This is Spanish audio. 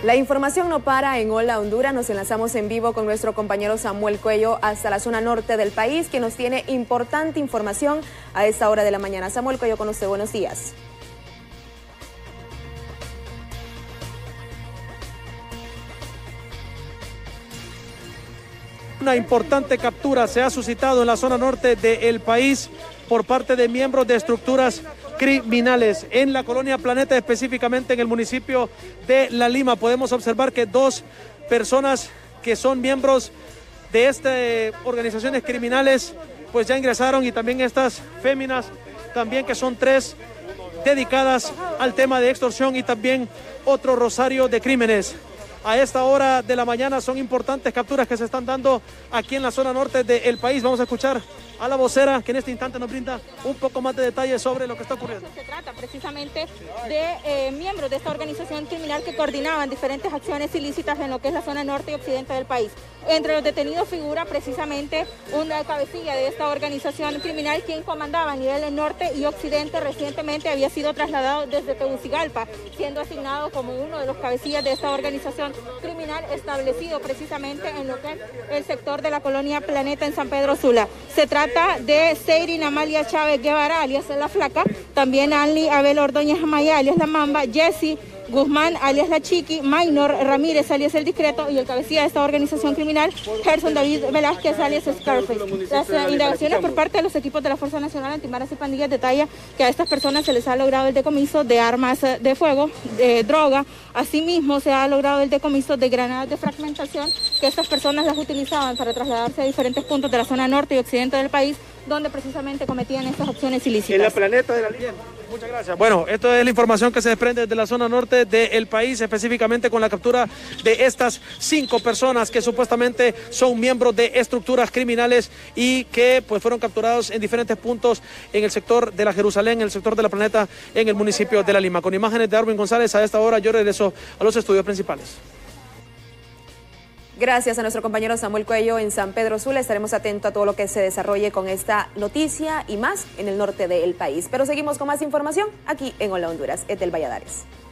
La información no para en Hola Honduras. Nos enlazamos en vivo con nuestro compañero Samuel Cuello hasta la zona norte del país, que nos tiene importante información a esta hora de la mañana. Samuel Cuello con usted, buenos días. Una importante captura se ha suscitado en la zona norte del país por parte de miembros de estructuras criminales. En la colonia Planeta, específicamente en el municipio de La Lima, podemos observar que dos personas que son miembros de estas organizaciones criminales pues ya ingresaron, y también estas féminas, también que son tres dedicadas al tema de extorsión y también otro rosario de crímenes. A esta hora de la mañana son importantes capturas que se están dando aquí en la zona norte del país. Vamos a escuchar a la vocera, que en este instante nos brinda un poco más de detalles sobre lo que está ocurriendo. Se trata precisamente de miembros de esta organización criminal que coordinaban diferentes acciones ilícitas en lo que es la zona norte y occidente del país. Entre los detenidos figura precisamente una cabecilla de esta organización criminal, quien comandaba a nivel norte y occidente. Recientemente había sido trasladado desde Tegucigalpa, siendo asignado como uno de los cabecillas de esta organización criminal establecido precisamente en lo que es el sector de la colonia Planeta en San Pedro Sula. Se trata de Seirin Amalia Chávez Guevara, alias La Flaca, también Anli Abel Ordóñez Amaya, alias La Mamba, Jessy Guzmán, alias La Chiqui, Maynor Ramírez, alias El Discreto, y el cabecilla de esta organización criminal, Gerson David Velázquez, alias Scarface. Las indagaciones por parte de los equipos de la Fuerza Nacional Antimaras y Pandillas detalla que a estas personas se les ha logrado el decomiso de armas de fuego, de droga. Asimismo, se ha logrado el decomiso de granadas de fragmentación, que estas personas las utilizaban para trasladarse a diferentes puntos de la zona norte y occidente del país, donde precisamente cometían estas acciones ilícitas. En la Planeta de La Lima. Muchas gracias. Bueno, esto es la información que se desprende de la zona norte del país, específicamente con la captura de estas 5 personas que supuestamente son miembros de estructuras criminales y que pues fueron capturados en diferentes puntos en el sector de la Jerusalén, en el sector de la Planeta, en el municipio de La Lima. Con imágenes de Arwin González, a esta hora yo regreso a los estudios principales. Gracias a nuestro compañero Samuel Cuello en San Pedro Sula. Estaremos atentos a todo lo que se desarrolle con esta noticia y más en el norte del país. Pero seguimos con más información aquí en Hola Honduras. Etel Valladares.